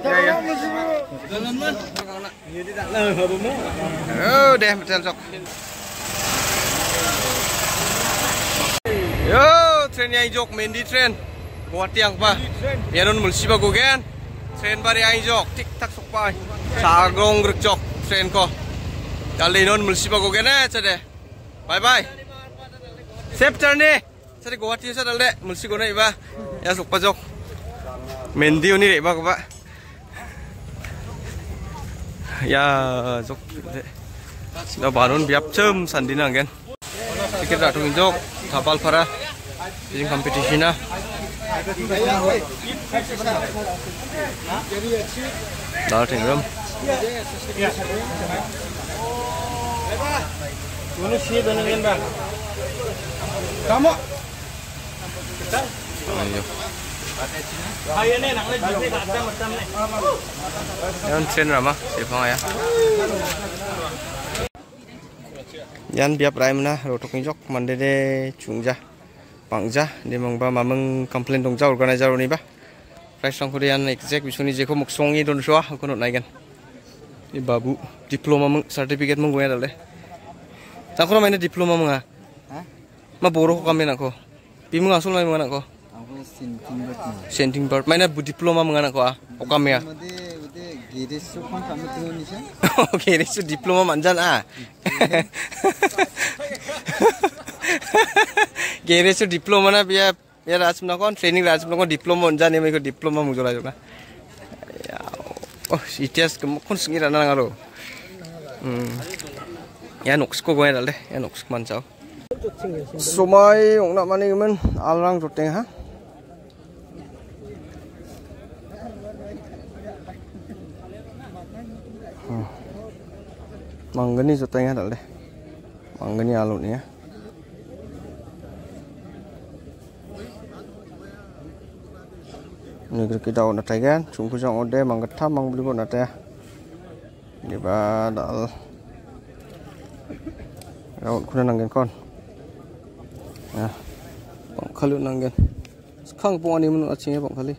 Ya. Oh, deh betul sok. Yo, trennya injok Mendi tren. Buat tiang pa. Yanon mulsiba gogen. Tren bari injok tik tak sok pa. Sagrong gerjok tren ko. Kali non mulsiba gogen cede. Bye bye. Sep turne. Cede Guwahati sa dalde mulsi gona iba. Ya sok pa jok. Mendi oni re ba ko ba. Ya jok. Sudah bangun biap cem sandina gen. Tikir dak tunjuk tapal para fishing competition na. Dah tinggal. Mana sih dengan bang? Kamu? Ayo. Ayo nih, nak lihat jadi macam nih. Yan train rama, siapa ya? Yan biap rai mana rotok injok mande de chungja pangja de mangba mameng complain dongja organizer ni ba price sang kurian exact bisuni je ko muksongi don swa ko not naigan ni babu diploma meng certificate meng goya dale tak ko main diploma meng ha ma boro ko kami nak ko pi meng asul mai meng nak ko senting bird main bu diploma meng nak ko o kami ya oke itu diploma manjan Gere itu diploma na biar rajam nakon training rajam nakon diploma manjan ni mereka diploma muncul aja kan. Oh ITS kemukun sengira nang aro. Ya nuksko gue dale, ya nuksk mancau. Somai ong nak mani men alarang ruteng ha. Manggani rutengnya dale. Manggani alun ya. Negeri kita orang Thailand, cungku jang ode manggetha mang beli pun ada ya. Di badal. Raut kuna nanggen kon. Ya. Bang khalu nanggen. Sekarang pun ani menurut acingnya bang kali.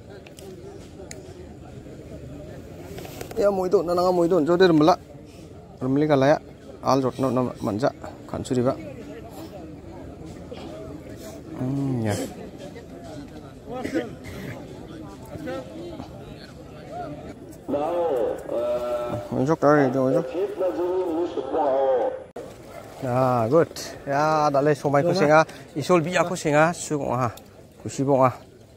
Ya mau itu nanang mau itu jauh dari remela. Remeli kalaya. Al jod no manja kan suri ba. Ya. Ojok dari itu ojok. Ya good. Ya dalai somai ko singa isol bi ako singa sugong ha. Kusibong ha.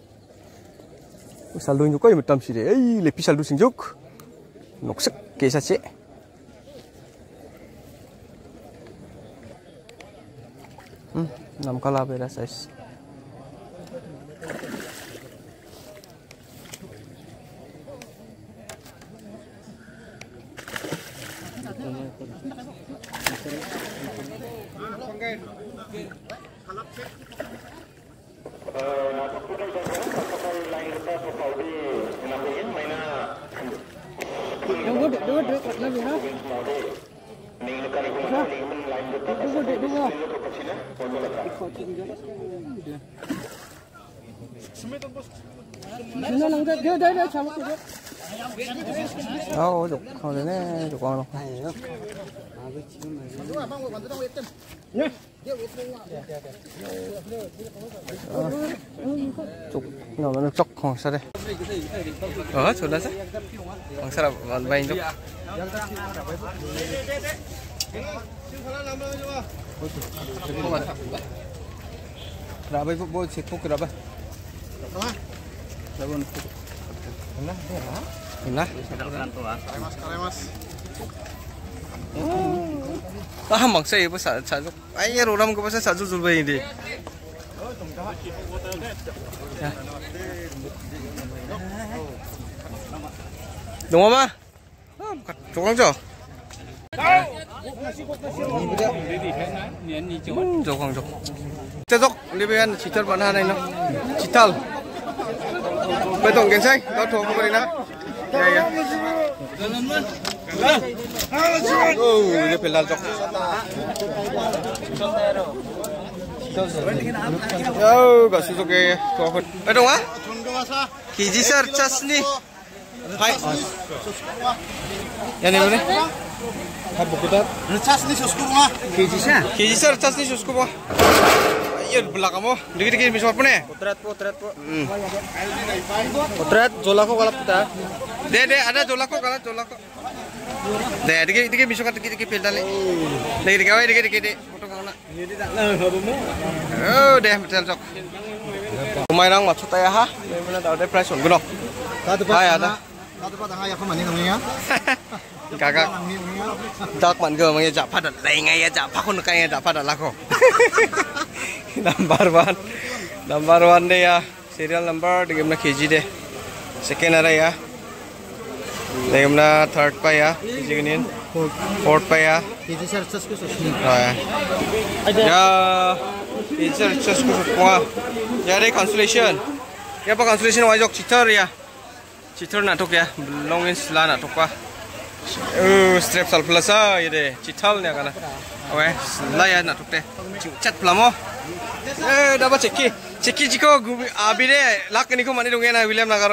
Saldo njuk ko imitam sire. Lepi saldo sinjuk. Noksek kesa ce. Nam kala beda size. Oh, dục không đến đấy, dục con không? Dục nào nó chọc không sao đây? Chuột là sao? Không sao là bay dục. Rabai boy sekok rabai. Lawan. Nah. Karemas. Maksa ibu sajuk. Ayo orang ke pasar sajuk zulbai ini. Đúng không ạ? Chụp không cho? Chụp không chụp. Chắc chắn Libian chỉ thật bản này nó chỉ thal. Bây tổng kiến xanh, tao thuộc không nè. Đây à. Ini pelal chok. Yo, gak susuk ke kokon. Aduh ah? Kiji sir cas nih. Hai. Yan ini mana? Recas ni suskurma. Keji sir, cas ni susku po. Iya belah kamu. Dikit-dikit bisa apa nih? Potret. Potret jolako kalap kita. De ada jolako kalah jolako. De dikit-dikit bisa kan dikit-dikit pilih dali. Dikit-dikit foto kana. Oh deh betul cok. Kumai nang maksud saya ha. Mana tahu deh price on gunok. Hai ada. Kata pada hai aku mani namanya. Kakak. Tak man ke mangnya jak padat. Lai ngai ya jak pakun kai jak padat lako. Number one deh ya. Serial number dengan KG deh. Second ada ya. Dengan third pa ya. KG giniin. Fourth pa ya. KG sir recas ku susni. Ya. KG sir recas ku semua. Jadi consolation. Ya apa consolation wajok cheater ya. Cheater natuk ya. Belongin selah natuk pa. Strap sal plus ya deh. Cheater nih karena. Oke, selah ya natuk deh. Chat pelamo. Dapat ceki jiko abi deh lak ini ko mani dong na William Nagaro.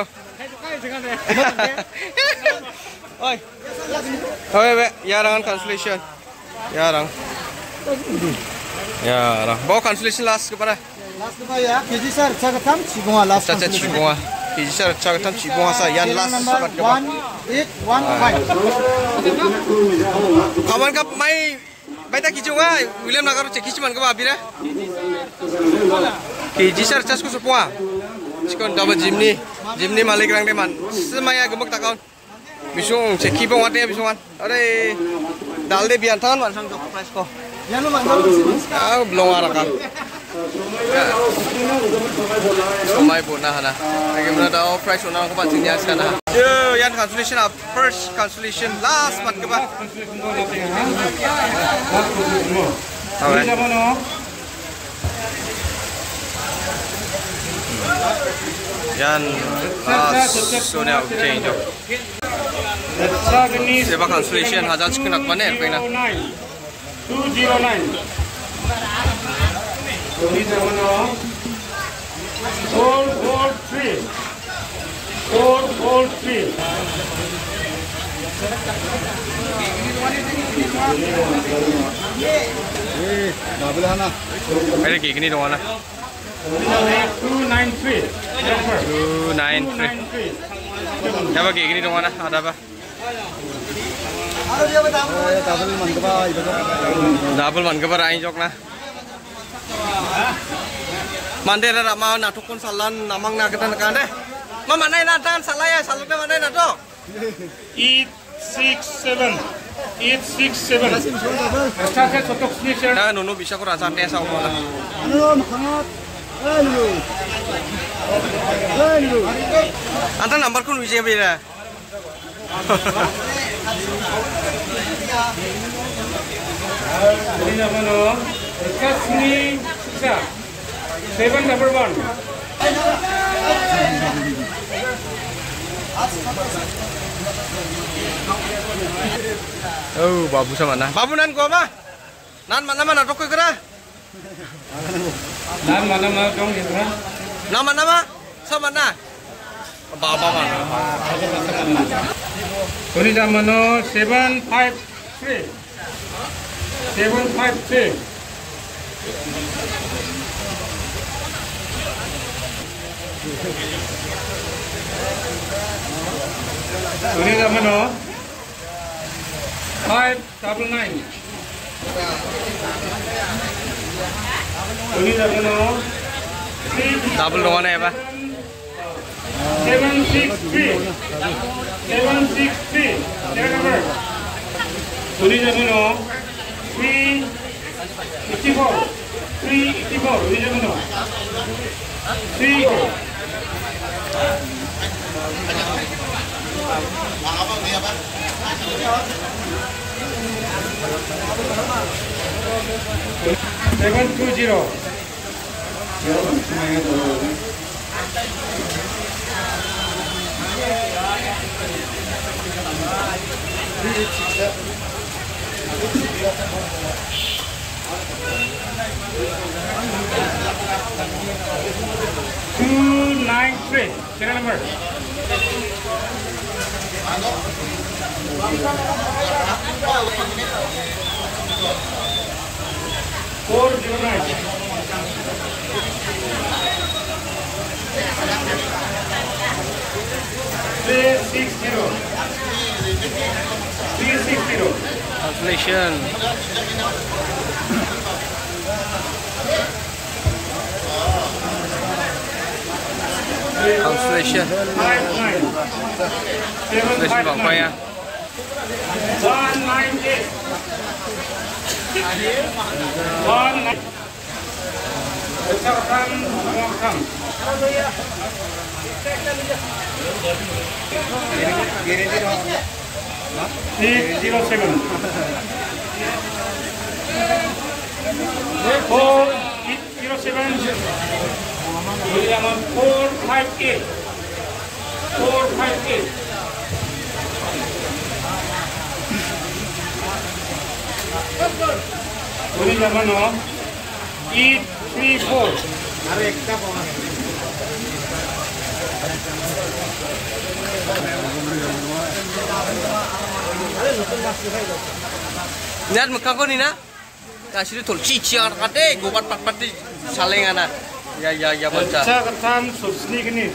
Oi. Be, yarang cancellation. Yarang. Bawa cancellation last kepada. Last apa ya? KG sir cagatam cibunga last. Caca cibunga. KG sir cagatam cibunga sa yan last sabat ke. 1815. Kawan kap mai baita kijunga William Nagaro ceki cuman ke abi deh. KG sir cas ku semua. Cikon dapat Jimny malik rang deman. Semaya gemuk takon. Bisung ceki pun wate bisungan. Ade dalde bian tangan wan sang jok price ko. Yan lu mandor sini. Belum araka. Somai punah na. Lagi mana dah price unang ko pancing nya sana. Yo yan cancellation first cancellation last mat ke ba. Yan Sonia change up. Seba cancellation hazard sekenak mana pena. 209. 443. 443. Nabelana. Ada kayak gini dong ana. 293. 293. Apa kayak gini dong ana? Ada apa? Ada dia betam. Double mangkaba itu. Double man kabar aing jok na. Mande ra mau na tukun salan namang na ketan kan deh. Mama nai na tan salaya salute mande na to. 867. 867. Start sotok sini. Nah nunu bisa kurang santai sama lah. Anu hangat. Anu. Anta nomor kun bisa beda. Ini namanya Kasmi Sisa 711. Oh, babu sama mana? Babu nan gua mah. Nan mana rokok kira? Dan mana dong gitu kan? Nama sama mana? Baba mana? Ini namanya 753. 753. Ini namanya 599. Ini namanya Double dong mana ya pak? 763. 763. Their number. Ini namanya 384. 384. Ini namanya 384. Seven two zero. Two 9 3. Serial number. Translation. Translation. Translation bảng quay à. 458. Ini zaman no. 834. Lihat muka kau ni na, kasih tu cici orang kata, gobat pat di salengan na. Ya baca. Saya kesan susni kini.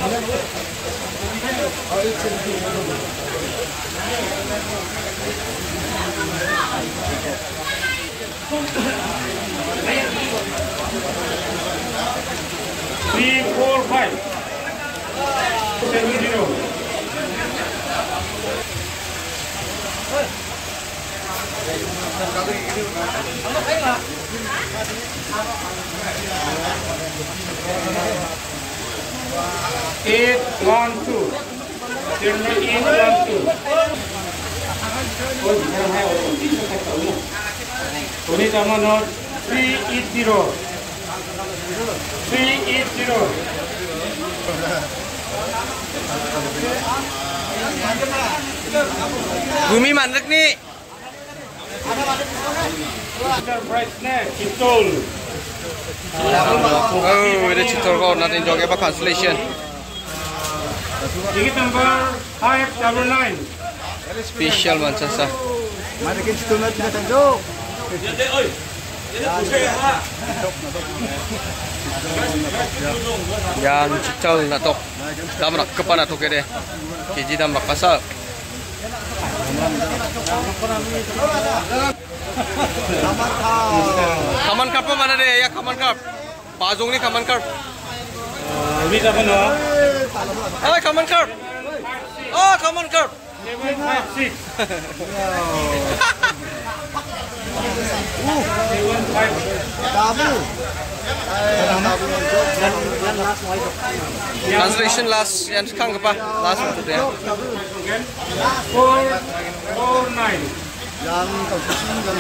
Three, 4, 5, 7, 0. Eight, 1, 2. Ini sama not 380. 380. Bumi mandek ni. Citol. Oh, ini citol kau nanti joget apa translation. Ticket number 599. Special macam sah. Mari kita tunggu kita tunjuk. Yan citol na tok. Dam rak kepan na tok kede. Keji dam rak pasal. Kaman karp mana deh? Ya kaman karp. Pazong ni kaman karp. Ini apa no? Ah, kaman karp. Oh, kaman karp. 756. 756. Double. Translation last yang kang apa? Last itu dia. 449. Yang posisi yang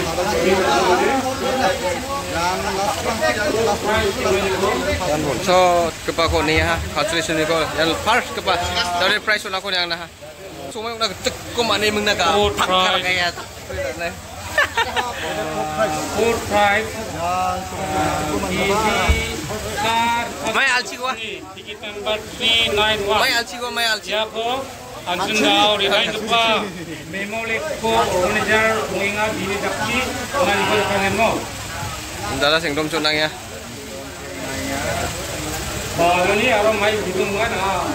Yan bon. So kepa ko niya ha. Translation ni ko. Yan first kepa. Dari price na ko yang na ha. So may nag tek ko man mong naga. Pakar kaya. 45. May alci ko. Ticket number 391. May alci ko, may alci. Ya ko. Ansun daw rihain kepa. Memo lekko manager mengingat ini daksi dengan ikut kangen mo. Dala singdom sunang ya. Kalau ni orang mai hitung kan ah.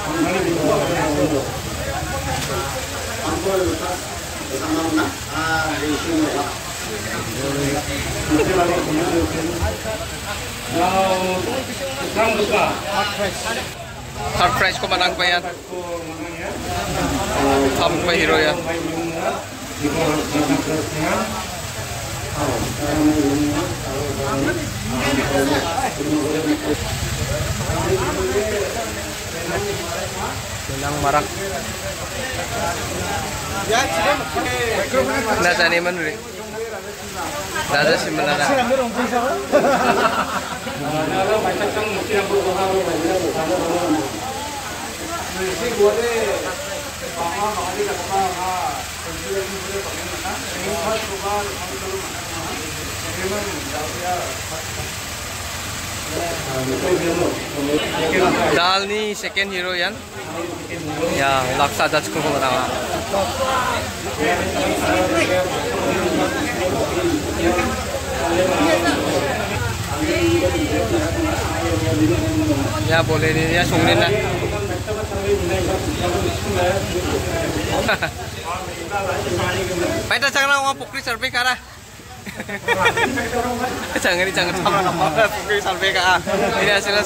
Third price ko manang pa yan. Tham pa hero yan. Silang marak. Nasa ni man rin. Nasa si Manana. Dal ni second hero yan. Ya, laksa judge ko na. Ya boleh ni ya sungrin na. Baita jangan ngomong pukri survey kara. jangan sama ngomong pukri survey kara. Ini hasilnya.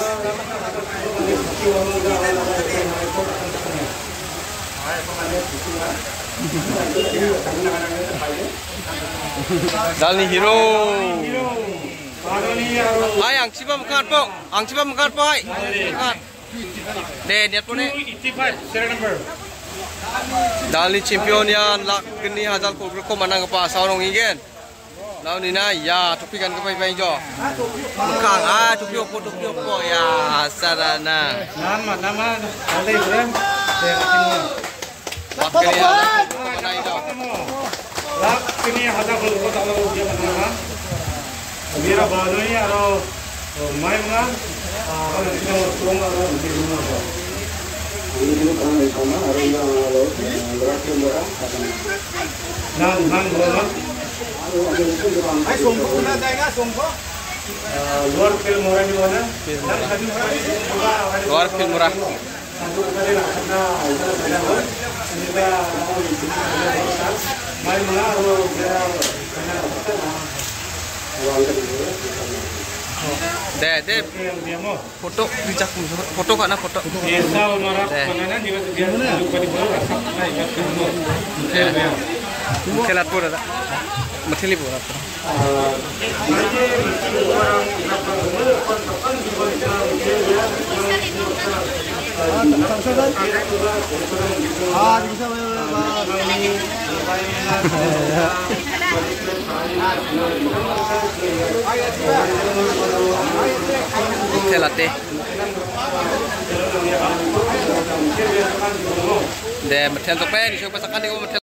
Dal ni hero. Ay, ang cipa makan po. Ang cipa makan po ay. Deh, niat po ni. 85 serial number. Dal ni champion yan. Lak kini hazal ko manang pa sa orang igen. Lawan ni na ya tupi kan kepai pai jo. Kang tupi po ya sarana. Nama alai brem. Wak kini hazal ko manang jo. Lak kini hazal ko tahu dia mana. Mira baru ni aro main kan. Kalau kita turun aro di rumah. Nan bola. Ay, sungko na tayo sungko. Luar film murah di mana? Luar film murah. Deh, foto kana foto. Desa marah mana juga dia lupa di bawah. Telat pura dah. Methili pura. Bisa Telat deh. Deh, meten tokpe di siapa sakan di